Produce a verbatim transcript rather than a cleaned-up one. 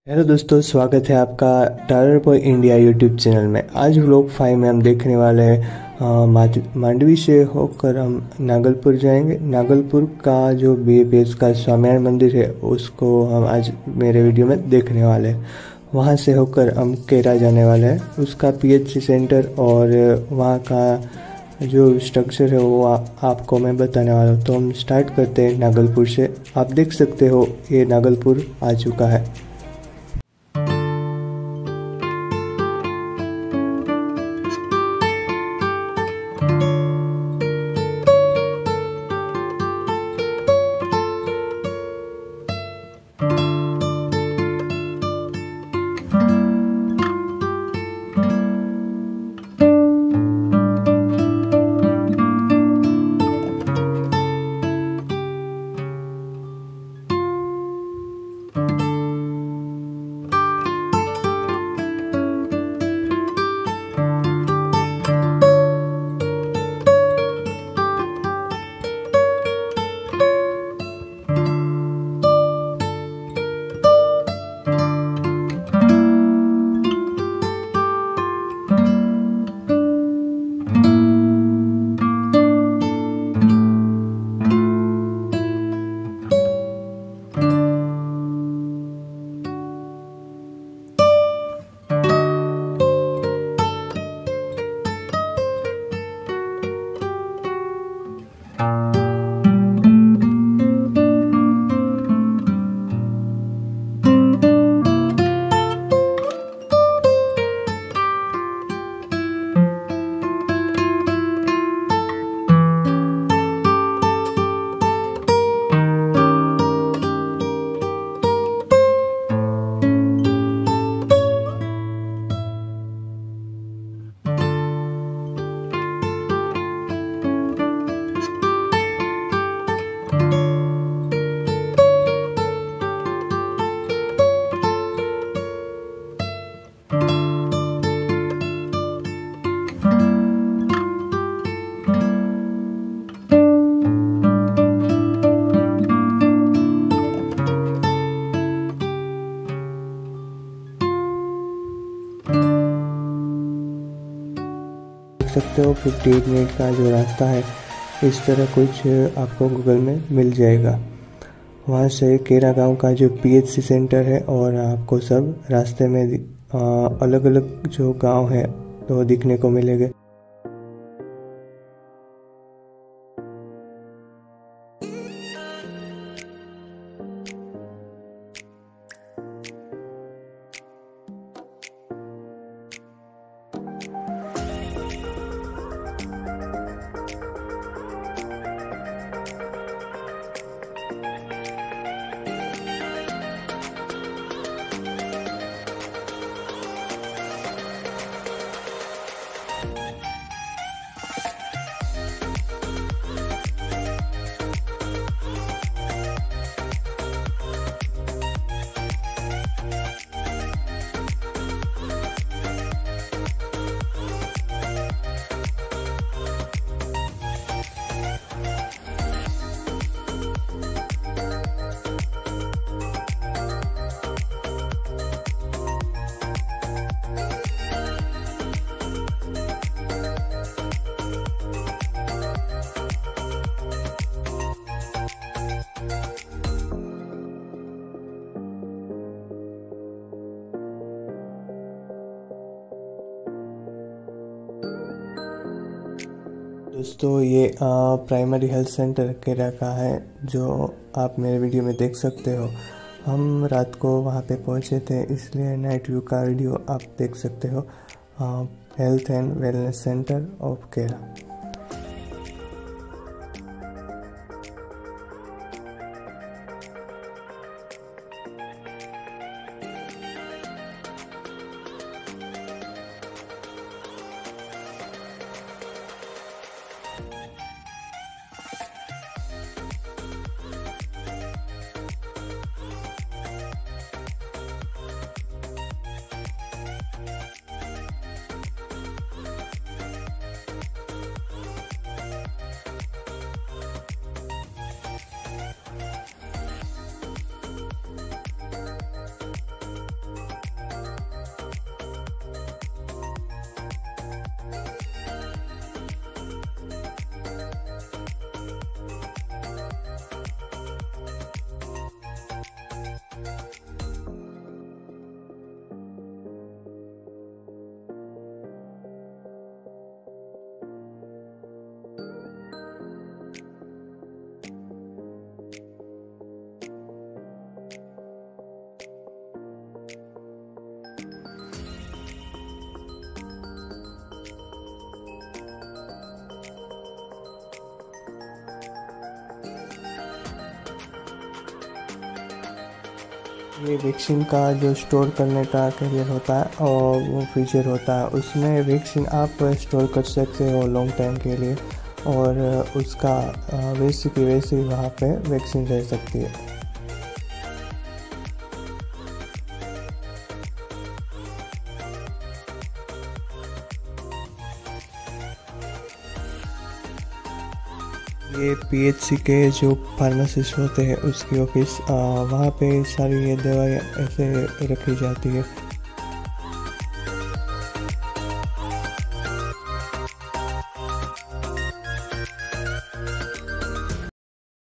Hello दोस्तों, स्वागत है आपका tyre boy India YouTube channel में। आज व्लॉग फाइव में हम देखने वाले हैं मांडवी से होकर हम नागलपुर जाएंगे। नागलपुर का जो बी ए पी एस का स्वामीनारायण मंदिर है उसको हम आज मेरे वीडियो में देखने वाले हैं। वहाँ से होकर हम केरा जाने वाले हैं, उसका पी एच सी सेंटर और वहाँ का जो स्ट्रक्चर है वो आ, आपको मैं बताने वाला हूँ। तो हम स्टार्ट करते हैं नागलपुर से। आप देख सकते हो ये नागलपुर आ चुका है। सकते हो अट्ठावन मिनट का जो रास्ता है इस तरह कुछ आपको गूगल में मिल जाएगा। वहाँ से केरा गांव का जो पी एच सी सेंटर है और आपको सब रास्ते में अलग अलग जो गांव है तो दिखने को मिलेंगे। दोस्तों ये प्राइमरी हेल्थ सेंटर केरा का है जो आप मेरे वीडियो में देख सकते हो। हम रात को वहाँ पे पहुँचे थे इसलिए नाइट व्यू का वीडियो आप देख सकते हो। Health and wellness centre of केरा। ये वैक्सीन का जो स्टोर करने का कैरियर होता है और वो फीचर होता है, उसमें वैक्सीन आप स्टोर कर सकते हो लॉन्ग टाइम के लिए, और उसका वैसे की वैसे ही वहाँ पे वैक्सीन रह सकती है। ये पीएचसी के जो फार्मासिस्ट होते हैं उसकी ऑफिस, वहाँ पे सारी ये दवाई ऐसे रखी जाती है।